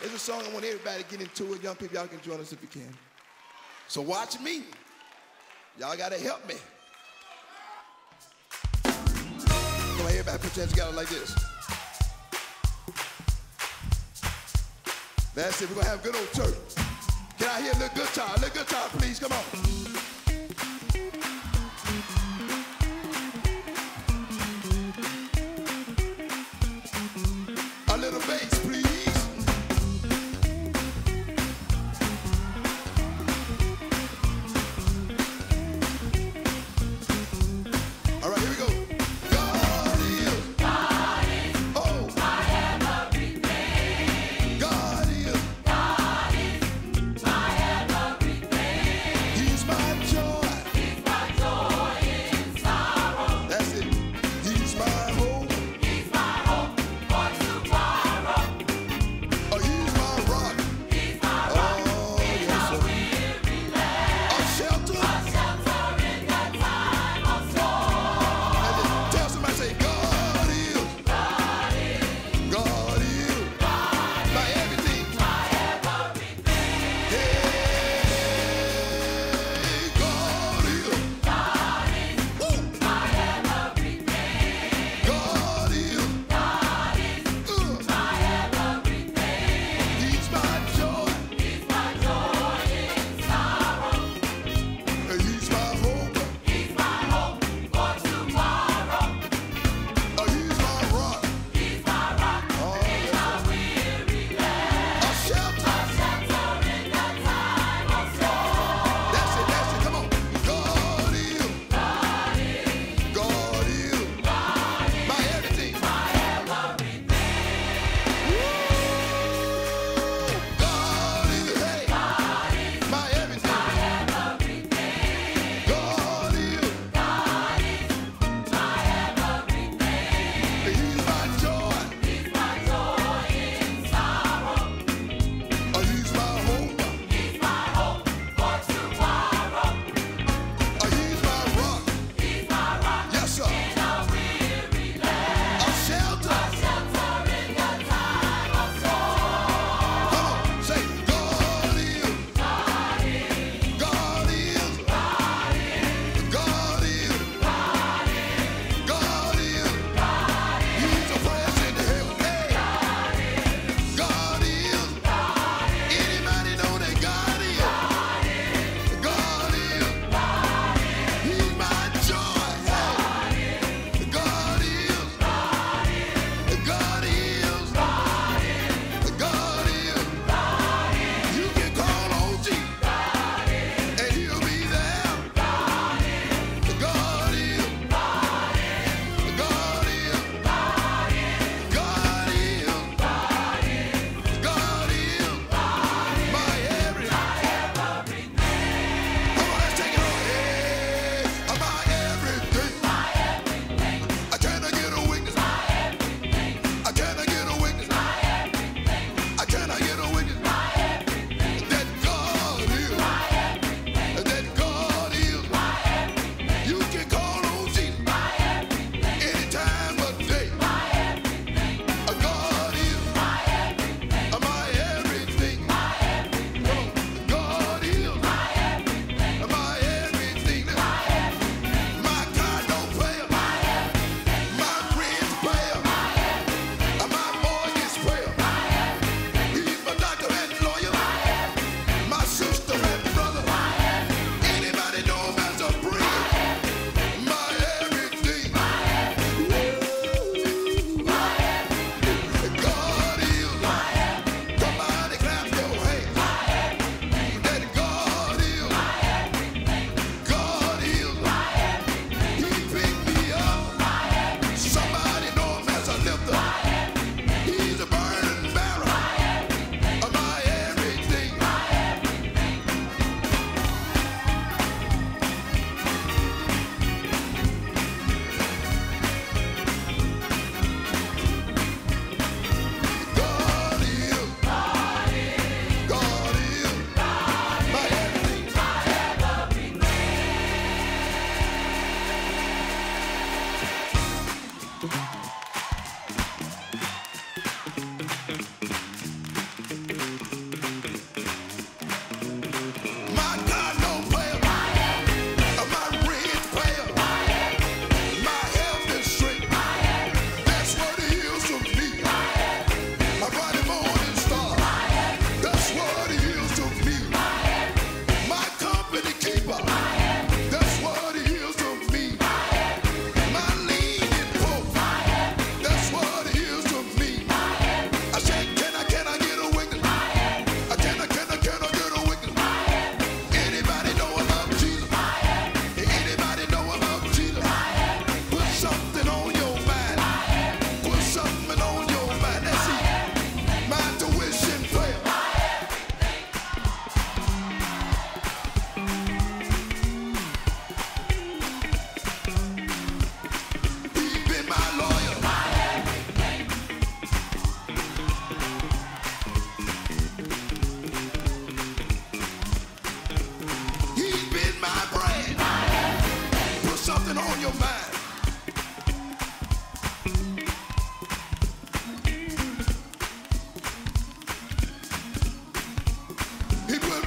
It's a song I want everybody to get into it. Young people, y'all can join us if you can. So watch me. Y'all gotta help me. Come on, everybody put your hands together like this. That's it, we're gonna have a good old church. Can I hear a little guitar, please, come on. A little bass, please. All right, here we go. God is oh, my everything. God is my everything. He's my your mind. It will